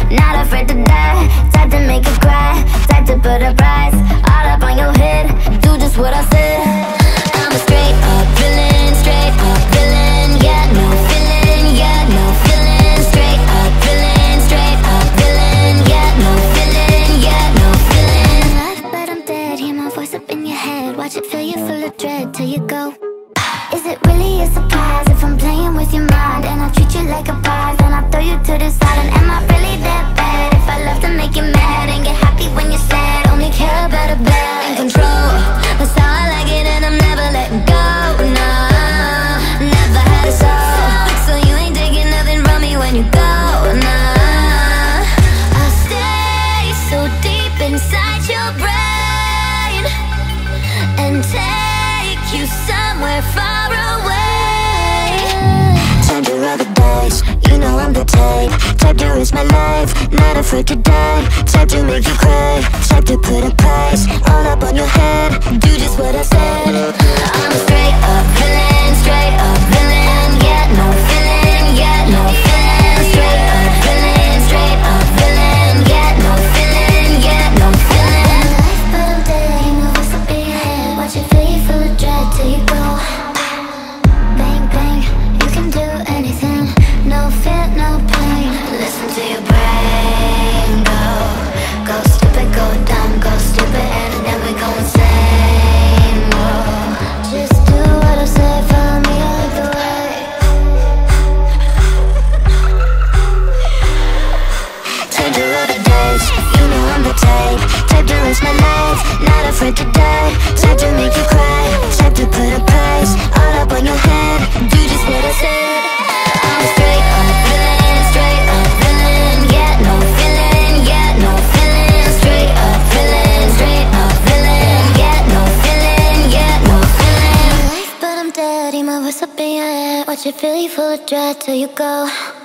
not afraid to die. Type to make you cry, type to put a price all up on your head. Do just what I said. I'm a straight up villain, yeah, no feeling, yeah, no feeling. Straight up villain, yeah, no feeling, yeah, no feeling. I'm alive but I'm dead, hear my voice up in your head. Watch it fill you full of dread till you go. Is it really a surprise if I'm playing with your mind and I treat you like a prize, then I throw you to the side? And am I really that bad if I love to make you mad and get happy when you're sad? Only care about a bad in control, that's how I like it, and I'm never letting go. Nah, never had a soul, so you ain't taking nothing from me when you go. Nah, I'll stay so deep inside your brain and take you somewhere far away. Time to roll the dice, you know I'm the type to risk my life, not afraid to die. Type to make you cry, type to put a price all up on your head. Do just what I said. I'm a straight up villain, yeah, no feeling, yeah, no feeling. Straight up villain, yeah, no feeling, yeah, no feeling. But I'm dead, you know what's up in your head. Watch it fill you full of dread till you go. Bang, bang, you can do anything, no fear, no pain. Listen to your brain go stupid, go dumb, go stupid, and then we go insane. Whoa. Just do what I say, follow me, I like the way. Time to roll the dice, you know I'm the type to risk my life, not afraid to die. Type to make you cry, type to put a price all up on your head. Do just what I said. I'm a straight up villain, yeah, no feeling, yeah, no feeling. Straight up villain, yeah, no feeling, yeah, no feeling. I'm alive but I'm dead, hear my voice up in your head. Watch it fill you full of dread till you go.